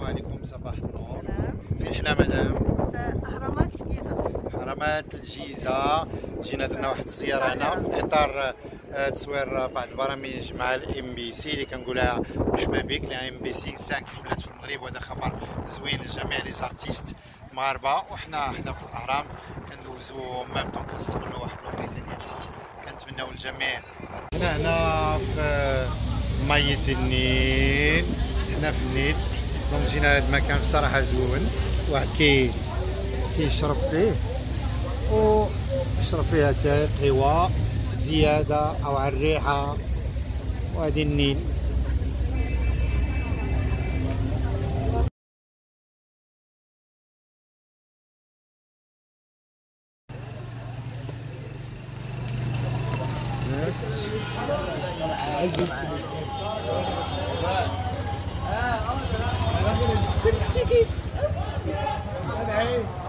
عليكم، صباح النور. سلام. فين حنا مدام؟ في أهرامات الجيزة. أهرامات الجيزة. جينا درنا واحد الزيارة هنا في إطار تصوير بعض البرامج مع الام بي سي اللي كنقولها مرحبا بك. الام بي سي 5 ولات في المغرب، وهذا خبر زوين لجميع لي زارتيست مغاربة. وحنا هنا في الأهرام كندوزو ميم طون كنستغلو واحد الوقيته ديالنا. كنتمناو للجميع. هنا في مية النيل، حنا في النيل. دونك جينا لهاد المكان بصراحة زوين، واحد كيشرب فيه ويشرب فيها حتى قهوة زيادة أو على الريحة. وهادي النيل. كلشي كيشرب.